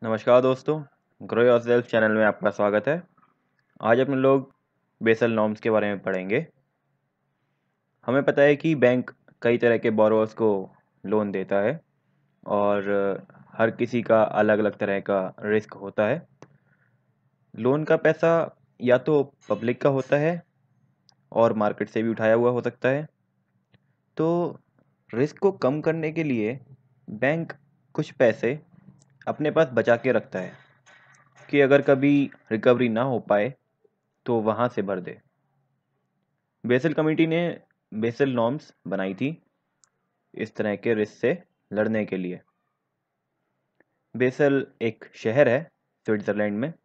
नमस्कार दोस्तों, grow yourself channel में आपका स्वागत है। आज अपन लोग बेसल नॉर्म्स के बारे में पढ़ेंगे। हमें पता है कि बैंक कई तरह के बोरोवर्स को लोन देता है और हर किसी का अलग अलग तरह का रिस्क होता है। लोन का पैसा या तो पब्लिक का होता है और मार्केट से भी उठाया हुआ हो सकता है। तो रिस्क को कम करने के लिए बैंक कुछ पैसे अपने पास बचा के रखता है कि अगर कभी रिकवरी ना हो पाए तो वहाँ से भर दे। बेसल कमेटी ने बेसल नॉर्म्स बनाई थी इस तरह के रिस्क से लड़ने के लिए। बेसल एक शहर है स्विट्ज़रलैंड में।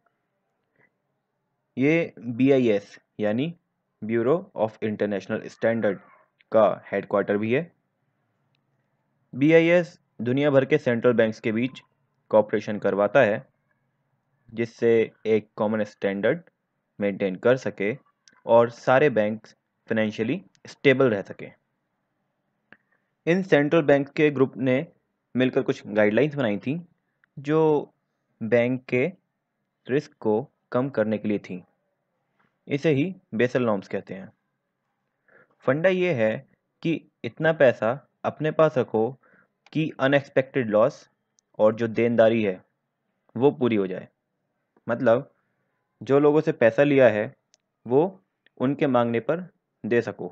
ये BIS यानी ब्यूरो ऑफ इंटरनेशनल स्टैंडर्ड का हेडक्वार्टर भी है। BIS दुनिया भर के सेंट्रल बैंक्स के बीच कॉपरेशन करवाता है जिससे एक कॉमन स्टैंडर्ड मेंटेन कर सके और सारे बैंक्स फाइनेंशियली स्टेबल रह सके। इन सेंट्रल बैंक के ग्रुप ने मिलकर कुछ गाइडलाइंस बनाई थी जो बैंक के रिस्क को कम करने के लिए थी। इसे ही बेसल नॉर्म्स कहते हैं। फंडा ये है कि इतना पैसा अपने पास रखो कि अनएक्सपेक्टेड लॉस और जो देनदारी है वो पूरी हो जाए। मतलब जो लोगों से पैसा लिया है वो उनके मांगने पर दे सको।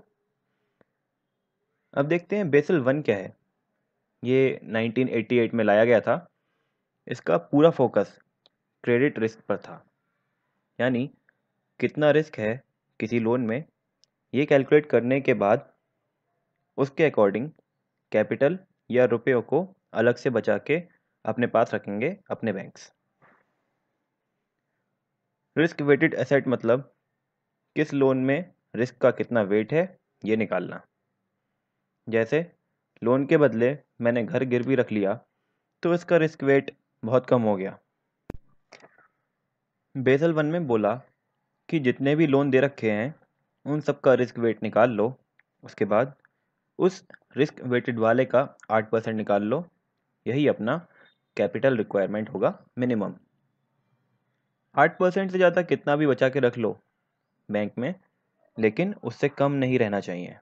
अब देखते हैं बेसल 1 क्या है। ये 1988 में लाया गया था। इसका पूरा फोकस क्रेडिट रिस्क पर था, यानी कितना रिस्क है किसी लोन में ये कैलकुलेट करने के बाद उसके अकॉर्डिंग कैपिटल या रुपयों को अलग से बचा के अपने पास रखेंगे अपने बैंक्स। रिस्क वेटेड एसेट मतलब किस लोन में रिस्क का कितना वेट है ये निकालना। जैसे लोन के बदले मैंने घर गिरवी रख लिया तो इसका रिस्क वेट बहुत कम हो गया। बेसल 1 में बोला कि जितने भी लोन दे रखे हैं उन सब का रिस्क वेट निकाल लो, उसके बाद उस रिस्क वेटेड वाले का 8% निकाल लो। यही अपना कैपिटल रिक्वायरमेंट होगा मिनिमम। 8% से ज़्यादा कितना भी बचा के रख लो बैंक में, लेकिन उससे कम नहीं रहना चाहिए।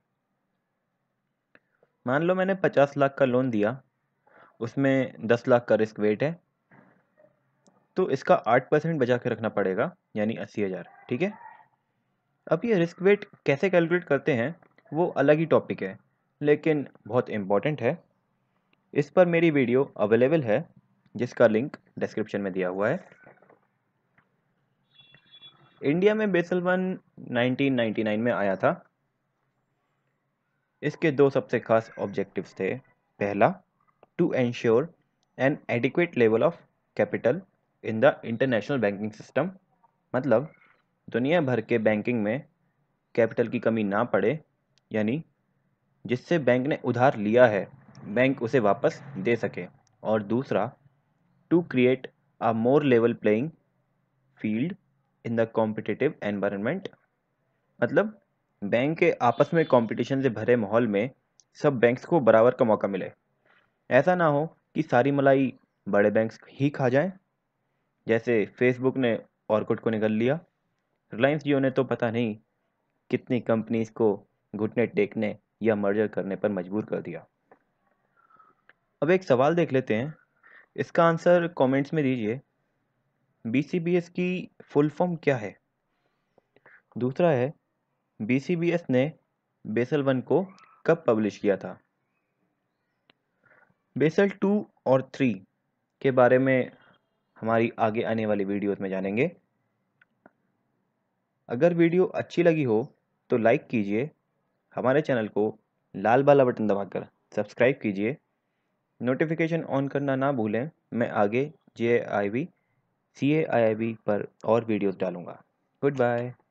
मान लो मैंने 50 लाख का लोन दिया, उसमें 10 लाख का रिस्क वेट है, तो इसका 8% बचा के रखना पड़ेगा, यानी 80,000। ठीक है। अब ये रिस्क वेट कैसे कैलकुलेट करते हैं वो अलग ही टॉपिक है, लेकिन बहुत इम्पॉर्टेंट है। इस पर मेरी वीडियो अवेलेबल है जिसका लिंक डिस्क्रिप्शन में दिया हुआ है। इंडिया में बेसल 1 1999 में आया था। इसके दो सबसे खास ऑब्जेक्टिव्स थे। पहला, to ensure an adequate level of capital in the international banking system, मतलब दुनिया भर के बैंकिंग में कैपिटल की कमी ना पड़े, यानी जिससे बैंक ने उधार लिया है बैंक उसे वापस दे सके। और दूसरा, to create a more level playing field in the competitive environment, मतलब बैंक के आपस में कंपटीशन से भरे माहौल में सब बैंक्स को बराबर का मौका मिले। ऐसा ना हो कि सारी मलाई बड़े बैंक्स ही खा जाएं, जैसे फेसबुक ने ऑर्कुट को निगल लिया। रिलायंस जियो ने तो पता नहीं कितनी कंपनीज को घुटने टेकने या मर्जर करने पर मजबूर कर दिया। अब एक सवाल देख लेते हैं, इसका आंसर कमेंट्स में दीजिए। BCBS की फुल फॉर्म क्या है? दूसरा है, BCBS ने बेसल 1 को कब पब्लिश किया था? बेसल 2 और 3 के बारे में हमारी आगे आने वाली वीडियोस में जानेंगे। अगर वीडियो अच्छी लगी हो तो लाइक कीजिए, हमारे चैनल को लाल वाला बटन दबाकर सब्सक्राइब कीजिए, नोटिफिकेशन ऑन करना ना भूलें। मैं आगे JIB CAIIB पर और वीडियोस डालूंगा। Good bye.